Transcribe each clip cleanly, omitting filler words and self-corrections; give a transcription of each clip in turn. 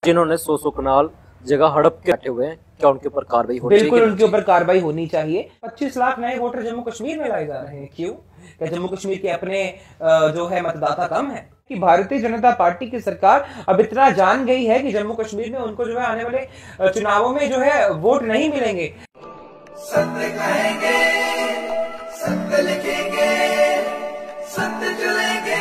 जिन्होंने 100 कनाल जगह हड़प के बैठे हुए हैं, क्या उनके ऊपर कार्रवाई होनी चाहिए? बिल्कुल उनके ऊपर कार्रवाई होनी चाहिए। 25 लाख नए वोटर जम्मू कश्मीर में लाए जा रहे हैं, क्यों? क्या जम्मू कश्मीर के अपने जो है मतदाता कम है? कि भारतीय जनता पार्टी की सरकार अब इतना जान गई है कि जम्मू कश्मीर में उनको जो है आने वाले चुनावों में जो है वोट नहीं मिलेंगे। सत्य कहेंगे, सत्य लिखेंगे, सत्य चलेंगे।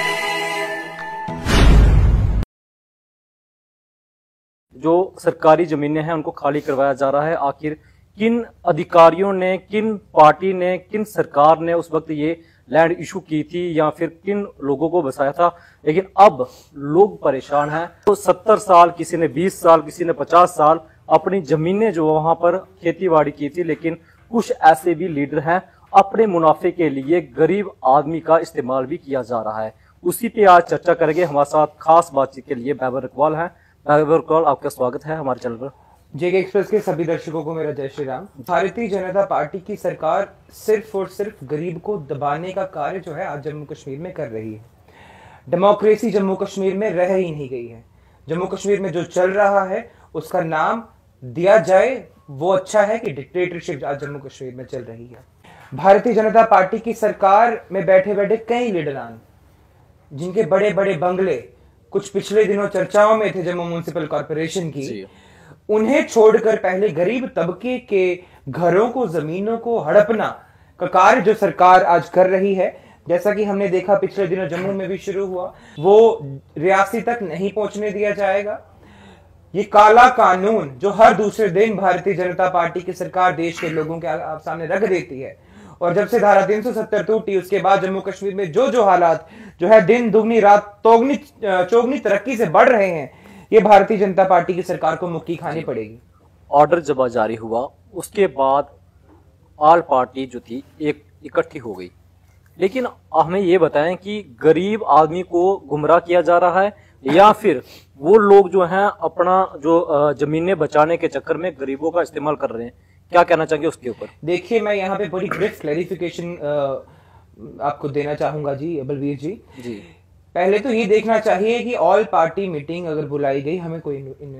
जो सरकारी जमीनें हैं उनको खाली करवाया जा रहा है। आखिर किन अधिकारियों ने, किन पार्टी ने, किन सरकार ने उस वक्त ये लैंड इशू की थी या फिर किन लोगों को बसाया था? लेकिन अब लोग परेशान हैं। तो 70 साल, किसी ने 20 साल, किसी ने 50 साल अपनी जमीनें जो वहां पर खेतीबाड़ी की थी, लेकिन कुछ ऐसे भी लीडर हैं अपने मुनाफे के लिए गरीब आदमी का इस्तेमाल भी किया जा रहा है। उसी पे आज चर्चा करेंगे। हमारे साथ खास बातचीत के लिए बैबर इकबाल हैं। बैबर इकबाल, आपका स्वागत है हमारे चैनल पर। जेके एक्सप्रेस के सभी दर्शकों को मेरा जय श्री राम। भारतीय जनता पार्टी की सरकार सिर्फ और सिर्फ गरीब को दबाने का कार्य जो है आज जम्मू कश्मीर में कर रही है। डेमोक्रेसी जम्मू कश्मीर में रह ही नहीं गई है। जम्मू कश्मीर में जो चल रहा है उसका नाम दिया जाए वो अच्छा है कि डिक्टेटरशिप आज जम्मू कश्मीर में चल रही है। भारतीय जनता पार्टी की सरकार में बैठे बैठे कई लीडरान जिनके बड़े बड़े बंगले कुछ पिछले दिनों चर्चाओं में थे जम्मू म्युनिसिपल कॉर्पोरेशन की, उन्हें छोड़कर पहले गरीब तबके के घरों को, जमीनों को हड़पना का कार्य जो सरकार आज कर रही है, जैसा कि हमने देखा पिछले दिनों जम्मू में भी शुरू हुआ, वो रियासी तक नहीं पहुंचने दिया जाएगा। ये काला कानून जो हर दूसरे दिन भारतीय जनता पार्टी की सरकार देश के लोगों के सामने रख देती है, और जब से धारा 370 टूटी उसके बाद जम्मू कश्मीर में जो हालात जो है दिन दुगनी रात चौगनी तरक्की से बढ़ रहे हैं, ये भारतीय जनता पार्टी की सरकार को मुक्की खानी पड़ेगी। ऑर्डर जब जारी हुआ उसके बाद ऑल पार्टी जो थी एक इकट्ठी हो गई, लेकिन हमें ये बताएं कि गरीब आदमी को गुमराह किया जा रहा है या फिर वो लोग जो हैं अपना जो जमीनें बचाने के चक्कर में गरीबों का इस्तेमाल कर रहे हैं? क्या कहना चाहेंगे उसके ऊपर? देखिए, मैं यहाँ पे बड़ी ब्रीफ क्लैरिफिकेशन आपको देना चाहूंगा जी बलवीर जी। पहले तो ये देखना चाहिए कि ऑल पार्टी मीटिंग अगर बुलाई गई, हमें कोई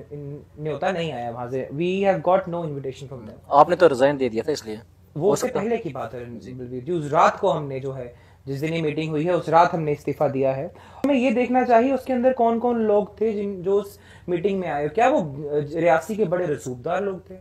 न्योता नहीं आया वहां से। We have got no invitation from them. आपने तो रिजाइन दे दिया था, इसलिए वो उससे पहले की बात है बलवीर जी। उस रात को हमने जो है, जिस दिन ये मीटिंग हुई है उस रात हमने इस्तीफा दिया है। हमें ये देखना चाहिए उसके अंदर कौन कौन लोग थे जो उस मीटिंग में आए। क्या वो रियासी के बड़े रसूखदार लोग थे?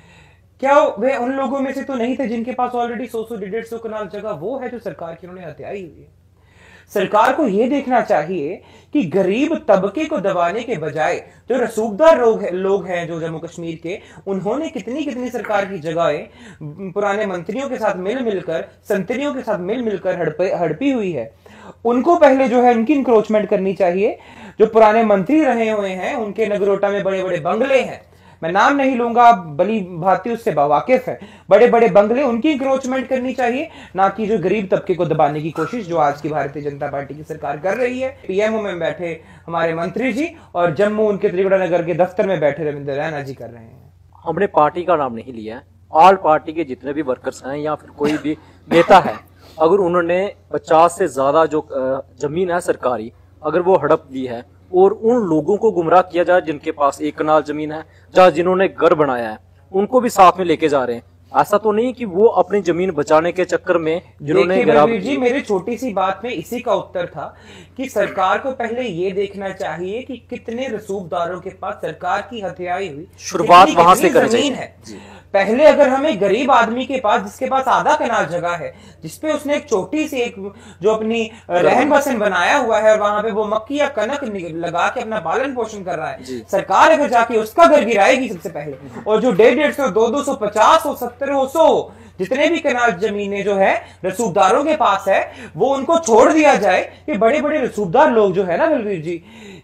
क्या वे उन लोगों में से तो नहीं थे जिनके पास ऑलरेडी 100-150 कनाल जगह वो है जो सरकार की उन्होंने हत्याई हुई है? सरकार को यह देखना चाहिए कि गरीब तबके को दबाने के बजाय जो रसूखदार लोग हैं जो जम्मू कश्मीर के, उन्होंने कितनी सरकार की जगहें पुराने मंत्रियों के साथ मिलकर, संतरियों के साथ मिलकर हड़पी हुई है। उनको पहले जो है उनकी इंक्रोचमेंट करनी चाहिए। जो पुराने मंत्री रहे हुए हैं उनके नगरोटा में बड़े बड़े बंगले हैं, मैं नाम नहीं लूंगा, बली भांति उससे वाकिफ है, बड़े बड़े बंगले, उनकी इंक्रोचमेंट करनी चाहिए, ना कि जो गरीब तबके को दबाने की कोशिश जो आज की भारतीय जनता पार्टी की सरकार कर रही है। पीएमओ में बैठे हमारे मंत्री जी और जम्मू उनके त्रिकुटा नगर के दफ्तर में बैठे रविंद्र रैना जी कर रहे हैं। हमने पार्टी का नाम नहीं लिया है, ऑल पार्टी के जितने भी वर्कर्स हैं या फिर कोई भी नेता है, अगर उन्होंने 50 से ज्यादा जो जमीन है सरकारी, अगर वो हड़प दी है और उन लोगों को गुमराह किया जाए जिनके पास 1 कनाल जमीन है या जिन्होंने घर बनाया है, उनको भी साथ में लेके जा रहे हैं। ऐसा तो नहीं कि वो अपनी जमीन बचाने के चक्कर में जिन्होंने जी, मेरी छोटी सी बात में इसी का उत्तर था कि सरकार को पहले ये देखना चाहिए कि कितने रसूखदारों के पास सरकार की हत्याई हुई, शुरुआत वहां से करनी है। पहले अगर हमें गरीब आदमी के पास जिसके पास आधा कनाल जगह है, जिसपे उसने एक छोटी सी एक जो अपनी रहन बसन बनाया हुआ है और वहां पे वो मक्की या कनक लगा के अपना पालन पोषण कर रहा है, सरकार अगर जाके उसका घर गिराएगी सबसे पहले, और जो 150, 200, 50, 70, 100 जितने भी कनाल जमीनें जो है रसूखदारों के पास है, वो उनको छोड़ दिया जाए। कि बड़े बड़े रसूखदार लोग जो है ना बलवीर जी,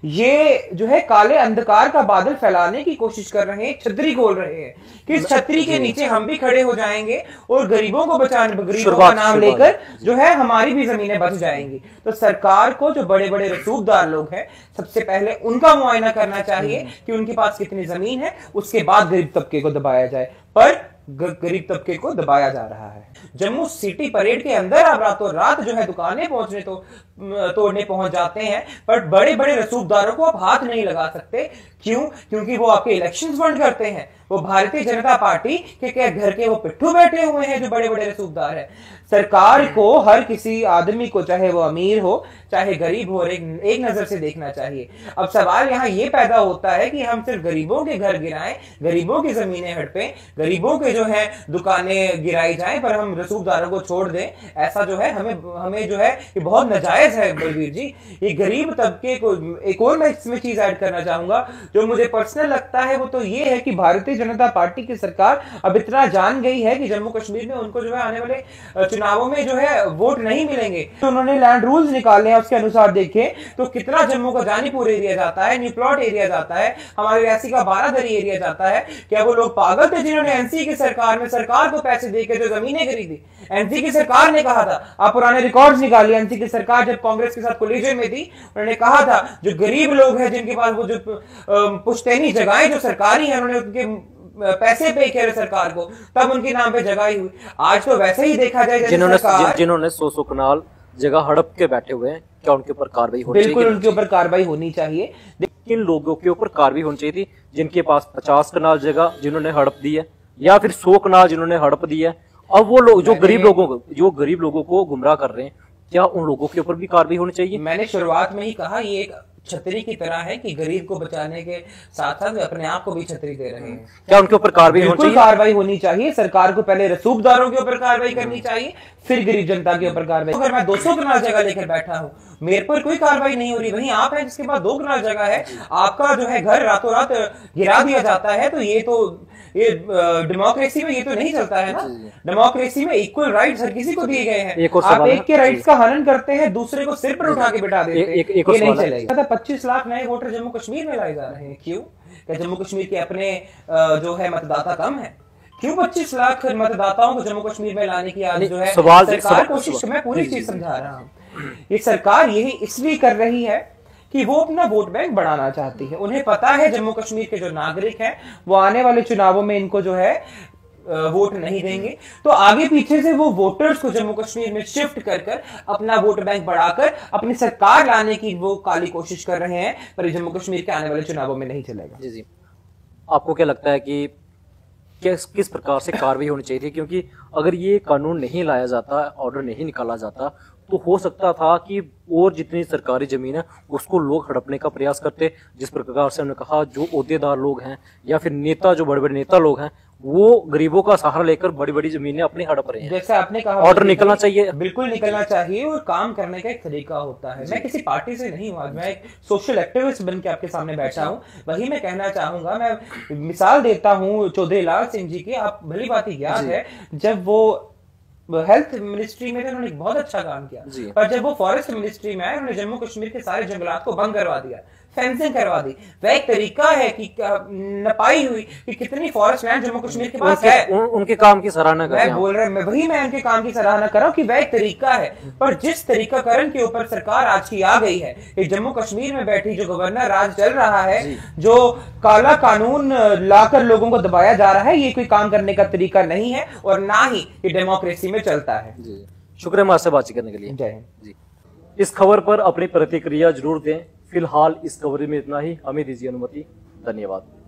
ये जो है काले अंधकार का बादल फैलाने की कोशिश कर रहे हैं, छतरी खोल रहे हैं कि इस छतरी के नीचे हम भी खड़े हो जाएंगे और गरीबों को बचाने, गरीबों का नाम लेकर जो है हमारी भी जमीनें बच जाएंगी। तो सरकार को जो बड़े बड़े रसूखदार लोग हैं सबसे पहले उनका मुआयना करना चाहिए कि उनके पास कितनी जमीन है, उसके बाद गरीब तबके को दबाया जाए। पर गरीब तबके को दबाया जा रहा है। जम्मू सिटी परेड के अंदर आप रातों रात जो है दुकानें तोड़ने पहुंच जाते हैं, पर बड़े बड़े रसूखदारों को आप हाथ नहीं लगा सकते। क्यों? क्योंकि वो आपके इलेक्शंस बंद करते हैं। वो भारतीय जनता पार्टी के घर के वो पिट्ठू बैठे हुए हैं जो बड़े बड़े रसूखदार हैं। सरकार को हर किसी आदमी को, चाहे वो अमीर हो चाहे गरीब हो, एक नजर से देखना चाहिए। अब सवाल यहाँ ये पैदा होता है कि हम सिर्फ गरीबों के घर गिराएं, गरीबों की जमीनें हड़पें, गरीबों के जो है दुकानें गिराई जाएं, पर हम रसूखदारों को छोड़ दें। ऐसा जो है हमें जो है ये बहुत नाजायज है बलवीर जी। ये गरीब तबके को एक और मैं इसमें चीज ऐड करना चाहूंगा जो मुझे पर्सनल लगता है, वो तो ये है कि भारतीय जनता पार्टी की सरकार अब इतना जान गई है कि जम्मू कश्मीर में उनको जो है आने वाले चुनावों में जो है वोट नहीं मिलेंगे। तो उन्होंने लैंड रूल्स निकाले हैं, उसके अनुसार देखें तो कितना जम्मू का जानीपुर एरिया जाता है, न्यू प्लॉट एरिया जाता है, हमारे रियासी का बारादरी एरिया जाता है। क्या वो लोग पागल थे जिन्होंने एनसी की सरकार में सरकार को पैसे देकर जो जमीनें खरीदी? एनसी की सरकार ने कहा था, आप पुराने रिकॉर्ड्स निकालिए, एनसी की सरकार जब कांग्रेस के साथ कोलिजन में थी उन्होंने कहा था जो गरीब लोग हैं जिनके पास वो जो पुश्तैनी जगहें जो सरकारी है, उन्होंने उनके पैसे पे किए सरकार को, तब उनके नाम पे जगह हुई। आज तो वैसे ही देखा जाए जिन्होंने 100 कनाल जगह हड़प के बैठे हुए हैं, क्या उनके ऊपर कार्रवाई होनी चाहिए? बिल्कुल उनके ऊपर कार्रवाई होनी चाहिए। किन लोगों के ऊपर कार्रवाई होनी चाहिए थी जिनके पास 50 कनाल जगह जिन्होंने हड़प दी है, या फिर 100 कनाल जिन्होंने हड़प दी है? अब वो लोग जो गरीब लोगों को गुमराह कर रहे हैं, क्या उन लोगों के ऊपर भी कार्रवाई होनी चाहिए? मैंने शुरुआत में ही कहा ये एक छतरी की तरह है कि गरीब को बचाने के साथ साथ अपने आप को भी छतरी दे रहे हैं। क्या उनके ऊपर कार्रवाई होनी चाहिए? कार्रवाई होनी चाहिए। सरकार को पहले रसूखदारों के ऊपर कार्रवाई करनी चाहिए, फिर गरीब जनता के ऊपर कार्रवाई। अगर मैं 200 कनाल जगह लेकर बैठा हूँ, मेरे पर कोई कार्रवाई नहीं हो रही, वहीं आप हैं जिसके पास 2 कनाल जगह है, आपका जो है घर रातों रात गिरा दिया जाता है, तो ये डेमोक्रेसी में ये तो नहीं चलता है ना। डेमोक्रेसी में इक्वल राइट्स हर किसी को दिए गए हैं। आप एक के राइट्स का हनन करते हैं, दूसरे को सिर पर उठा के बिठा देते हैं, ये नहीं चलेगा। 25 लाख नए वोटर जम्मू कश्मीर में लाए जा रहे हैं। क्यों? क्या जम्मू कश्मीर के अपने जो है मतदाता कम है? क्यों 25 लाख मतदाताओं को जम्मू कश्मीर में लाने की आज जो है सरकार कोशिश, मैं पूरी चीज समझा रहा हूँ। ये सरकार यही इसलिए कर रही है कि वो अपना वोट बैंक बढ़ाना चाहती है। उन्हें पता है जम्मू कश्मीर के जो नागरिक हैं वो आने वाले चुनावों में इनको जो है वोट नहीं देंगे, तो आगे पीछे से वो वोटर्स को जम्मू कश्मीर में शिफ्ट कर अपना वोट बैंक बढ़ाकर अपनी सरकार लाने की वो काली कोशिश कर रहे हैं, पर जम्मू कश्मीर के आने वाले चुनावों में नहीं चलेगा। जी जी, आपको क्या लगता है कि किस प्रकार से कार्रवाई होनी चाहिए थी? क्योंकि अगर ये कानून नहीं लाया जाता, ऑर्डर नहीं निकाला जाता, तो हो सकता था कि और जितनी सरकारी जमीन है उसको लोग हड़पने का प्रयास करते। जिस प्रकार से हमने कहा, जो ओहदेदार लोग हैं या फिर नेता, जो बड़े बड़े नेता लोग हैं, वो गरीबों का सहारा लेकर बड़ी बड़ी जमीनें अपनी हड़प रहे हैं। जैसे आपने कहा, ऑर्डर निकलना चाहिए, बिल्कुल निकलना चाहिए, और काम करने का एक तरीका होता है। मैं किसी पार्टी से नहीं हूँ, मैं एक सोशल एक्टिविस्ट बन के आपके सामने बैठा हूँ। वही मैं कहना चाहूंगा, मैं मिसाल देता हूँ चौधरी लाल सिंह जी की। आप भली बात ही याद है, जब वो हेल्थ मिनिस्ट्री में थे, उन्होंने बहुत अच्छा काम किया, पर जब वो फॉरेस्ट मिनिस्ट्री में आए, उन्होंने जम्मू कश्मीर के सारे जंगलात को बंद करवा दिया, फेंसिंग करवा दी। वह एक तरीका है कि नपाई हुई कि कितनी फॉरेस्ट लैंड जम्मू कश्मीर के पास है। उनके काम की सराहना कर मैं बोल रहा हूं, मैं उनके काम की सराहना कर रहा हूं कि वह एक तरीका है। पर जिस तरीकाकरण के ऊपर सरकार आज की आ गई है, ये जम्मू कश्मीर में बैठी जो गवर्नर राज चल रहा है, जो काला कानून लाकर लोगों को दबाया जा रहा है, ये कोई काम करने का तरीका नहीं है, और ना ही ये डेमोक्रेसी में चलता है। शुक्रिया हमारे से बातचीत करने के लिए। जय हिंद जी। इस खबर पर अपनी प्रतिक्रिया जरूर दें। फिलहाल इस कवरेज में इतना ही। हमें दीजिए अनुमति। धन्यवाद।